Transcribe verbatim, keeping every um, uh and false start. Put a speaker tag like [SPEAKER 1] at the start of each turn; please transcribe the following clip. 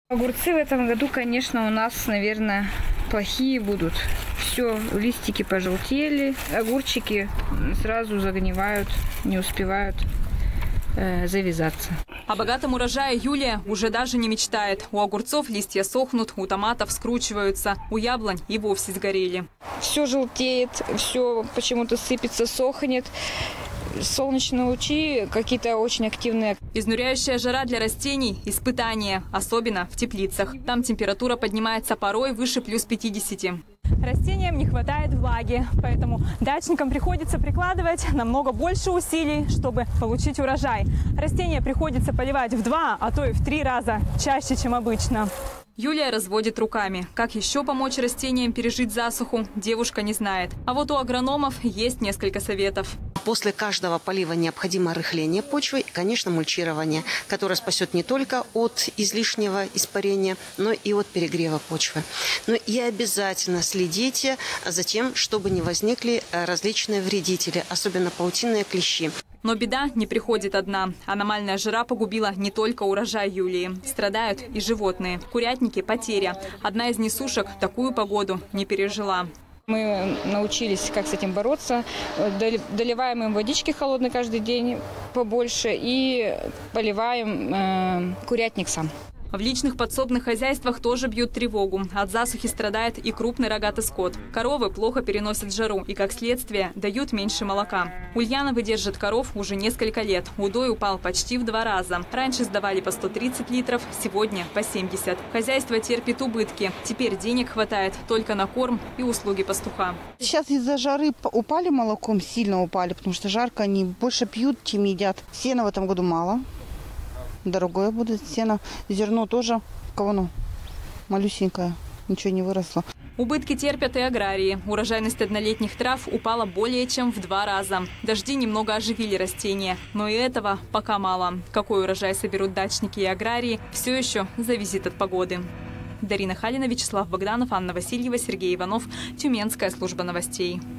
[SPEAKER 1] Огурцы в этом году, конечно, у нас, наверное, плохие будут. Все, листики пожелтели, огурчики сразу загнивают, не успевают э, завязаться.
[SPEAKER 2] О богатом урожае Юлия уже даже не мечтает. У огурцов листья сохнут, у томатов скручиваются, у яблонь и вовсе сгорели.
[SPEAKER 1] Все желтеет, все почему-то сыпется, сохнет. Солнечные лучи какие-то очень активные.
[SPEAKER 2] Изнуряющая жара для растений – испытание, особенно в теплицах. Там температура поднимается порой выше плюс пятидесяти.
[SPEAKER 3] Растениям не хватает влаги, поэтому дачникам приходится прикладывать намного больше усилий, чтобы получить урожай. Растения приходится поливать в два, а то и в три раза чаще, чем обычно.
[SPEAKER 2] Юлия разводит руками. Как еще помочь растениям пережить засуху, девушка не знает. А вот у агрономов есть несколько советов.
[SPEAKER 4] После каждого полива необходимо рыхление почвы и, конечно, мульчирование, которое спасет не только от излишнего испарения, но и от перегрева почвы. Но и обязательно следите за тем, чтобы не возникли различные вредители, особенно паутинные клещи.
[SPEAKER 2] Но беда не приходит одна. Аномальная жара погубила не только урожай Юлии. Страдают и животные. Курятники – потеря. Одна из несушек такую погоду не пережила.
[SPEAKER 1] Мы научились, как с этим бороться. Доливаем им водички холодной каждый день побольше и поливаем э, курятник сам.
[SPEAKER 2] В личных подсобных хозяйствах тоже бьют тревогу. От засухи страдает и крупный рогатый скот. Коровы плохо переносят жару и, как следствие, дают меньше молока. Ульяновы держат коров уже несколько лет. Удой упал почти в два раза. Раньше сдавали по сто тридцать литров, сегодня по семьдесят. Хозяйство терпит убытки. Теперь денег хватает только на корм и услуги пастуха.
[SPEAKER 5] Сейчас из-за жары упали молоком, сильно упали, потому что жарко, они больше пьют, чем едят. Сена в этом году мало. Дорогое будет сено. Зерно тоже, кого ну, малюсенькое, ничего не выросло.
[SPEAKER 2] Убытки терпят и аграрии. Урожайность однолетних трав упала более чем в два раза. Дожди немного оживили растения, но и этого пока мало. Какой урожай соберут дачники и аграрии, все еще зависит от погоды. Дарина Халина, Вячеслав Богданов, Анна Васильева, Сергей Иванов. Тюменская служба новостей.